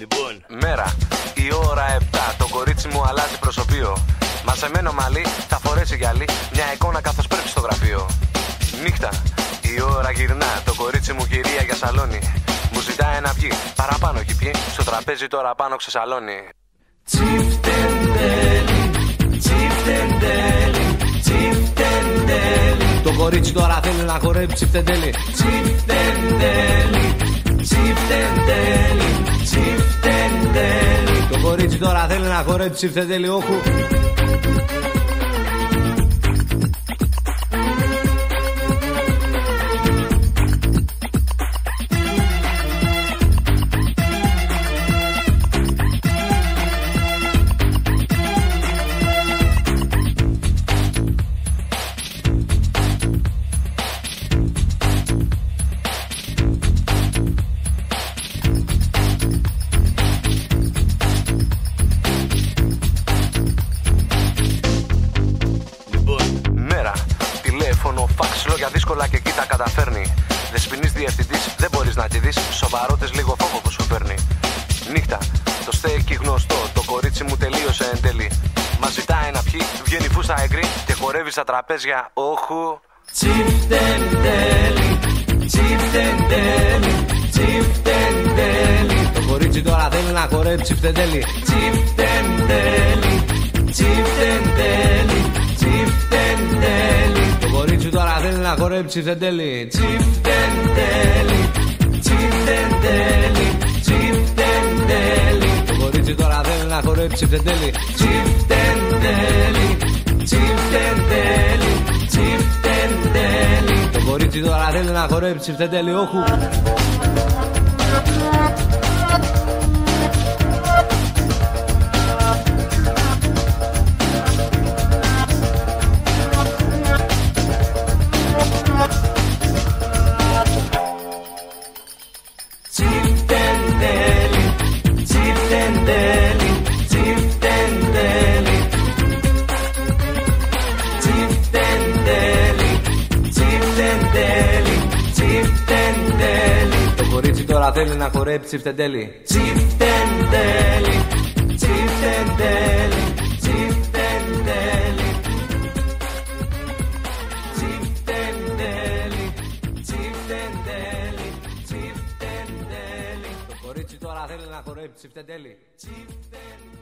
Λοιπόν, μέρα, η ώρα 7, το κορίτσι μου αλλάζει προσωπείο. Μαζεμένο μαλλί, θα φορέσει γυαλί, μια εικόνα καθώς πρέπει στο γραφείο. Νύχτα, η ώρα γυρνά, το κορίτσι μου κυρία για σαλόνι. Μου ζητάει να βγει, παραπάνω έχει πιει, στο τραπέζι τώρα πάνω ξεσαλώνει. Τσιφτεντέλη, τσιφτεντέλη, τσιφτεντέλη. Το κορίτσι τώρα θέλει να χορεύει τσιφτεντέλη. Τσιφτεντέλη, τσιφτεντέλη, τσιφτεντέλη. Το κορίτσι τώρα θέλει να χορεύει τσιφτεντέλη, όχου. Λόγια δύσκολα και εκεί τα καταφέρνει. Δεσποινής διευθυντής, δεν μπορείς να τη δεις. Σοβαρότες λίγο φόβο που σου φέρνει. Νύχτα, το στέκει γνωστό. Το κορίτσι μου τελείωσε εν τέλει. Μας ζητάει να πιει, βγαίνει φούστα εγκρή και χορεύει στα τραπέζια, όχου. Τσιφτεντέλη, τσιφτεντέλη, τσιφτεντέλη. Το κορίτσι τώρα θέλει να χορεύει τσιφτεντέλη. Τσιφτεντέλη, τσιφτεντέλη, τσιφτεντέλη. Το κορίτσι τώρα θέλει να χορεύει τσιφτεντέλη. Τσιφτεντέλη, τσιφτεντέλη, τσιφτεντέλη. Το κορίτσι τώρα θέλει να χορεύει τσιφτεντέλη. Τσιφτεντέλη, τσιφτεντέλη, τσιφτεντέλη. Το κορίτσι τώρα θέλει να χορεύει τσιφτεντέλη, όχου. Τώρα θέλει να χορέψει τσιφτεντέλη. Τσιφτεντέλη, τσιφτεντέλη, τσιφτεντέλη. Τσιφτεντέλη, τσιφτεντέλη, τσιφτεντέλη. Το κορίτσι τώρα θέλει να χορέψει τσιφτεντέλη.